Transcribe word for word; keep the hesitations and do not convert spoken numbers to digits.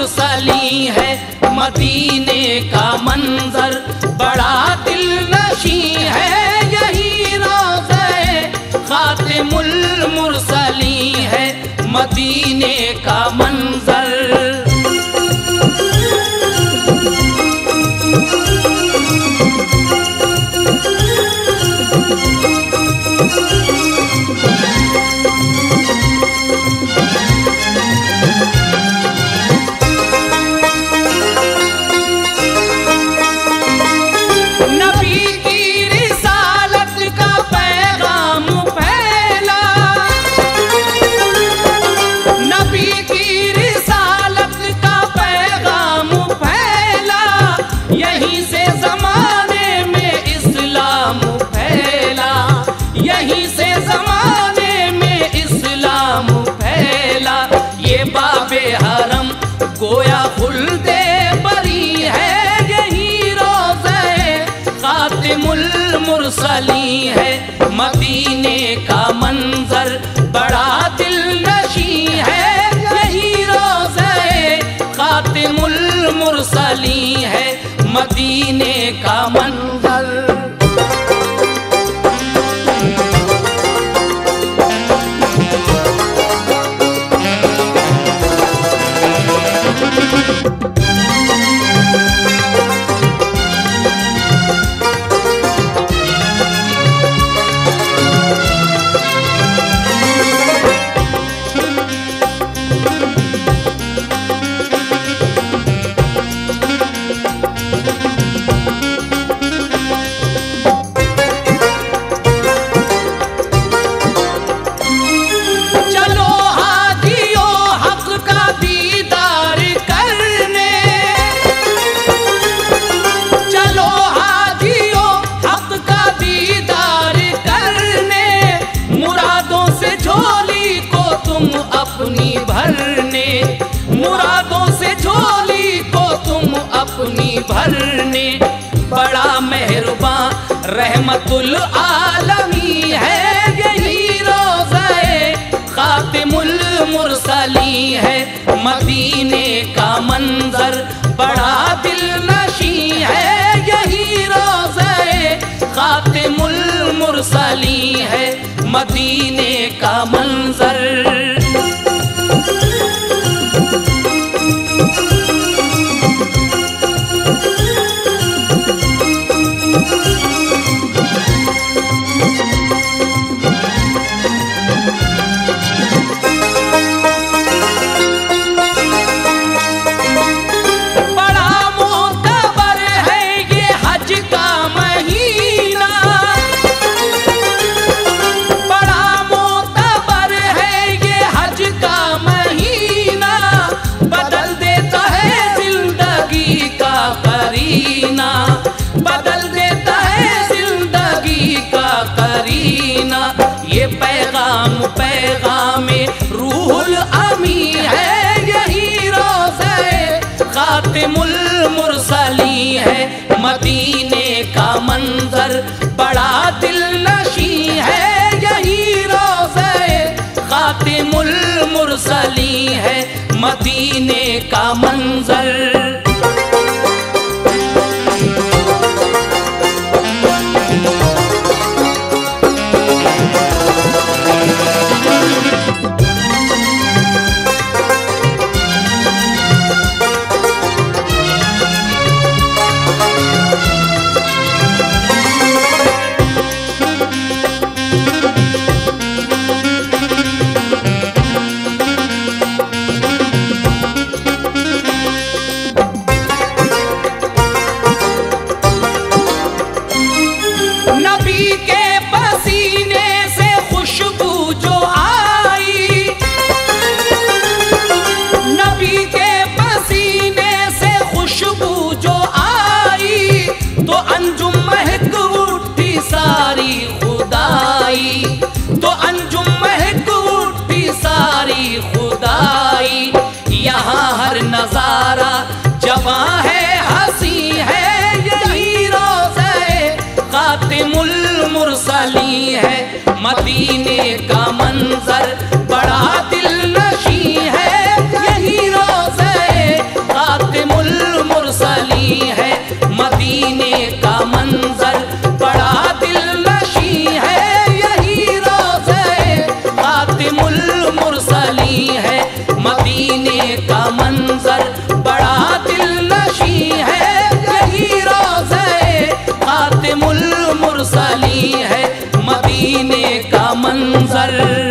मुरसली है। मदीने का मंजर बड़ा दिल नशी है, यही रोज़े खातिमुल मुरसली है। मदीने का मंजर हरम गोया खुलदे बरी है, यही रोज़े खातिमुल मुरसली है। मदीने का मंजर बड़ा दिल नशी है, यही रोज़े खातिमुल मुरसली है। मदीने का मंजर अपनी भरने, मुरादों से झोली को तुम अपनी भरने। बड़ा मेहरबान रहमतुल आलमी है, यही रोज़े खातिमुल मुरसली है। मदीने का मंजर बड़ा दिल नशी है, यही रोज़े खातिमुल मुरसली है। मदीने का मंजर बदल देता है जिंदगी का करीना। ये पैगाम पैगाम रूहुल अमी है, यही रोज़े खातिमुल मुरसली है। मदीने का मंजर बड़ा दिल नशी है, यही रोज़े खातिमुल मुरसली है। मदीने का मंजर तो अंजुम महक उठी सारी खुदाई। यहाँ हर नजारा जवां है, हंसी है, यही रोज़े खातिमुल मुरसली है। मदीने का मंजर बड़ा दिल नशी है, यही रोज़े मुरसली है मदीने का मंजर।